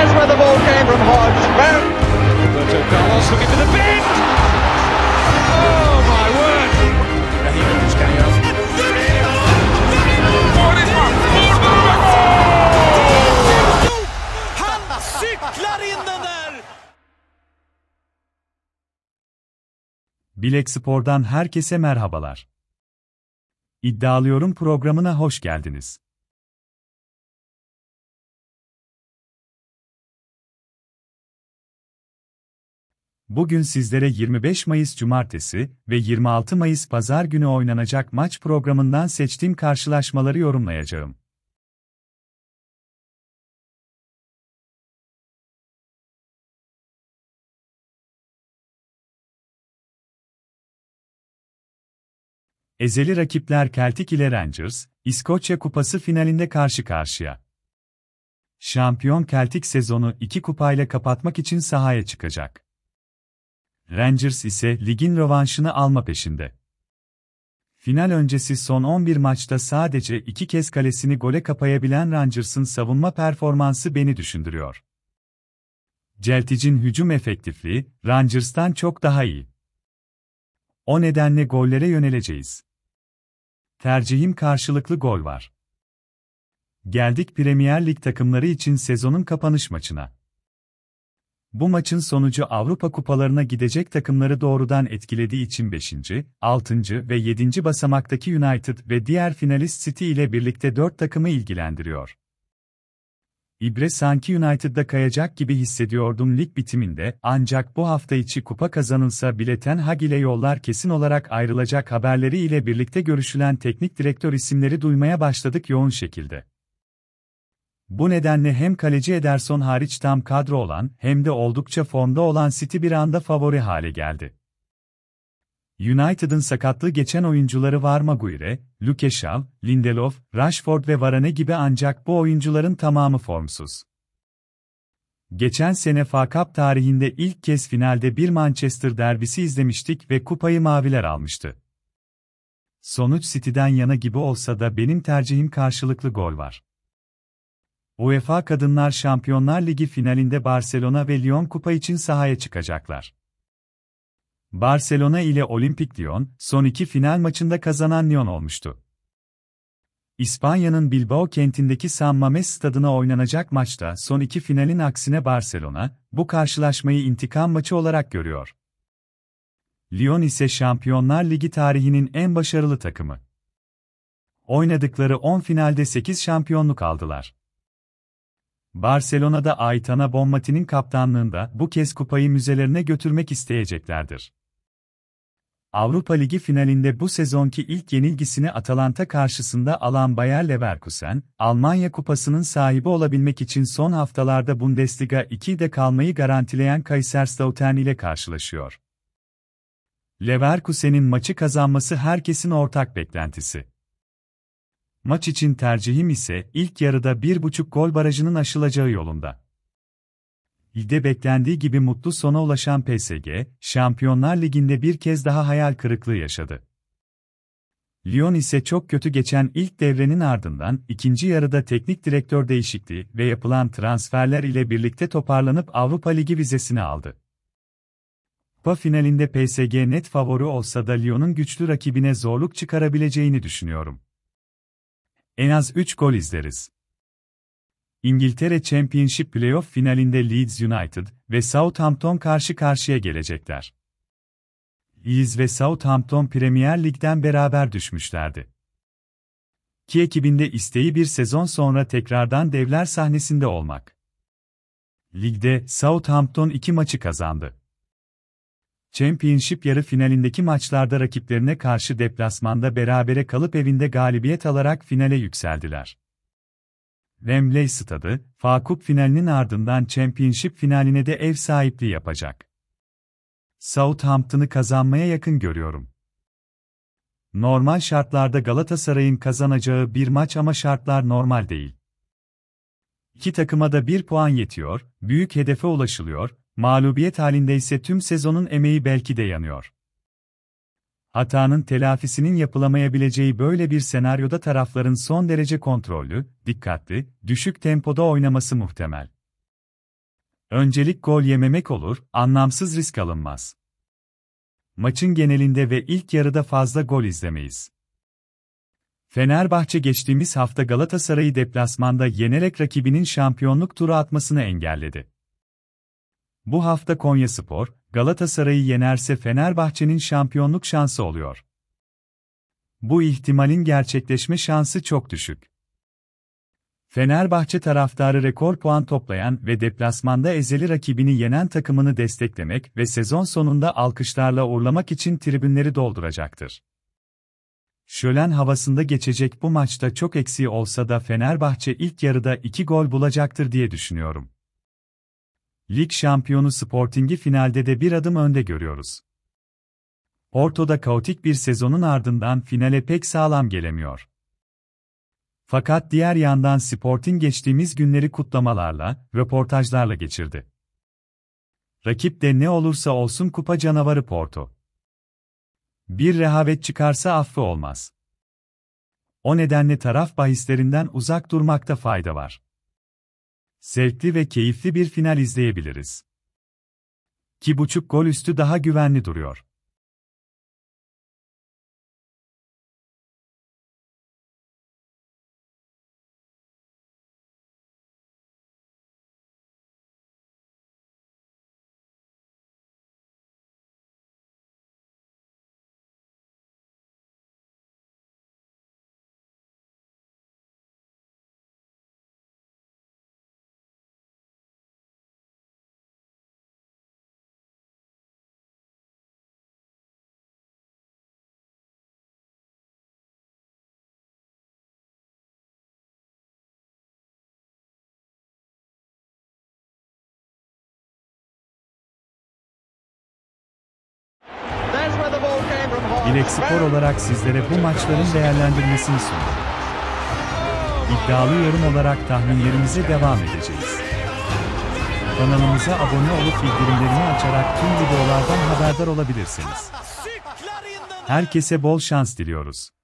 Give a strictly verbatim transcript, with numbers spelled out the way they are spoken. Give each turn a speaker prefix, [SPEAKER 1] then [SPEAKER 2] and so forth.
[SPEAKER 1] There's where the ball came from Hodge. Round.
[SPEAKER 2] Roberto Carlos looking for the bend. Oh my word. Raheem Busquets.
[SPEAKER 3] Han cyklar in den där!
[SPEAKER 4] Bilek Spor'dan herkese merhabalar. İddialıyorum programına hoş geldiniz. Bugün sizlere yirmi beş Mayıs Cumartesi ve yirmi altı Mayıs Pazar günü oynanacak maç programından seçtiğim karşılaşmaları yorumlayacağım. Ezeli rakipler Celtic ile Rangers, İskoçya Kupası finalinde karşı karşıya. Şampiyon Celtic sezonu iki kupayla kapatmak için sahaya çıkacak. Rangers ise ligin rövanşını alma peşinde. Final öncesi son on bir maçta sadece iki kez kalesini gole kapayabilen Rangers'ın savunma performansı beni düşündürüyor. Celtic'in hücum efektifliği, Rangers'tan çok daha iyi. O nedenle gollere yöneleceğiz. Tercihim karşılıklı gol var. Geldik Premier Lig takımları için sezonun kapanış maçına. Bu maçın sonucu Avrupa kupalarına gidecek takımları doğrudan etkilediği için beşinci, altıncı ve yedinci basamaktaki United ve diğer finalist City ile birlikte dört takımı ilgilendiriyor. İbre sanki United'da kayacak gibi hissediyordum lig bitiminde, ancak bu hafta içi kupa kazanılsa bile Ten Hag ile yollar kesin olarak ayrılacak haberleri ile birlikte görüşülen teknik direktör isimleri duymaya başladık yoğun şekilde. Bu nedenle hem kaleci Ederson hariç tam kadro olan hem de oldukça formda olan City bir anda favori hale geldi. United'ın sakatlığı geçen oyuncuları var Maguire, Luke Shaw, Lindelof, Rashford ve Varane gibi ancak bu oyuncuların tamamı formsuz. Geçen sene F A Cup tarihinde ilk kez finalde bir Manchester derbisi izlemiştik ve kupayı maviler almıştı. Sonuç City'den yana gibi olsa da benim tercihim karşılıklı gol var. UEFA Kadınlar Şampiyonlar Ligi finalinde Barcelona ve Lyon kupa için sahaya çıkacaklar. Barcelona ile Olimpik Lyon, son iki final maçında kazanan Lyon olmuştu. İspanya'nın Bilbao kentindeki San Mamés stadına oynanacak maçta son iki finalin aksine Barcelona, bu karşılaşmayı intikam maçı olarak görüyor. Lyon ise Şampiyonlar Ligi tarihinin en başarılı takımı. Oynadıkları on finalde sekiz şampiyonluk aldılar. Barcelona'da Aitana Bonmati'nin kaptanlığında bu kez kupayı müzelerine götürmek isteyeceklerdir. Avrupa Ligi finalinde bu sezonki ilk yenilgisini Atalanta karşısında alan Bayer Leverkusen, Almanya Kupası'nın sahibi olabilmek için son haftalarda Bundesliga iki'de kalmayı garantileyen Kaiserslautern ile karşılaşıyor. Leverkusen'in maçı kazanması herkesin ortak beklentisi. Maç için tercihim ise ilk yarıda bir buçuk gol barajının aşılacağı yolunda. Ligde beklendiği gibi mutlu sona ulaşan P S G, Şampiyonlar Ligi'nde bir kez daha hayal kırıklığı yaşadı. Lyon ise çok kötü geçen ilk devrenin ardından ikinci yarıda teknik direktör değişikliği ve yapılan transferler ile birlikte toparlanıp Avrupa Ligi vizesini aldı. Kupa finalinde P S G net favori olsa da Lyon'un güçlü rakibine zorluk çıkarabileceğini düşünüyorum. En az üç gol izleriz. İngiltere Championship Playoff finalinde Leeds United ve Southampton karşı karşıya gelecekler. Leeds ve Southampton Premier Lig'den beraber düşmüşlerdi. İki ekibin de isteği bir sezon sonra tekrardan devler sahnesinde olmak. Ligde Southampton iki maçı kazandı. Championship yarı finalindeki maçlarda rakiplerine karşı deplasmanda berabere kalıp evinde galibiyet alarak finale yükseldiler. Wembley Stadı, F A Cup finalinin ardından Championship finaline de ev sahipliği yapacak. Southampton'ı kazanmaya yakın görüyorum. Normal şartlarda Galatasaray'ın kazanacağı bir maç ama şartlar normal değil. İki takıma da bir puan yetiyor, büyük hedefe ulaşılıyor, mağlubiyet halinde ise tüm sezonun emeği belki de yanıyor. Hatanın telafisinin yapılamayabileceği böyle bir senaryoda tarafların son derece kontrollü, dikkatli, düşük tempoda oynaması muhtemel. Öncelik gol yememek olur, anlamsız risk alınmaz. Maçın genelinde ve ilk yarıda fazla gol izlemeyiz. Fenerbahçe geçtiğimiz hafta Galatasaray'ı deplasmanda yenerek rakibinin şampiyonluk turu atmasını engelledi. Bu hafta Konyaspor, Galatasaray'ı yenerse Fenerbahçe'nin şampiyonluk şansı oluyor. Bu ihtimalin gerçekleşme şansı çok düşük. Fenerbahçe taraftarı rekor puan toplayan ve deplasmanda ezeli rakibini yenen takımını desteklemek ve sezon sonunda alkışlarla uğurlamak için tribünleri dolduracaktır. Şölen havasında geçecek bu maçta çok eksiği olsa da Fenerbahçe ilk yarıda iki gol bulacaktır diye düşünüyorum. Lig şampiyonu Sporting'i finalde de bir adım önde görüyoruz. Porto'da kaotik bir sezonun ardından finale pek sağlam gelemiyor. Fakat diğer yandan Sporting geçtiğimiz günleri kutlamalarla, röportajlarla geçirdi. Rakip de ne olursa olsun kupa canavarı Porto. Bir rehavet çıkarsa affı olmaz. O nedenle taraf bahislerinden uzak durmakta fayda var. Zevkli ve keyifli bir final izleyebiliriz. iki buçuk gol üstü daha güvenli duruyor.
[SPEAKER 1] There's where the ball came from Hodge.
[SPEAKER 4] Bilek Spor olarak sizlere bu maçların değerlendirmesini sunduk. İddialı yorum olarak tahminlerimize devam edeceğiz. Kanalımıza abone olup bildirimlerini açarak tüm videolardan haberdar olabilirsiniz. Herkese bol şans diliyoruz.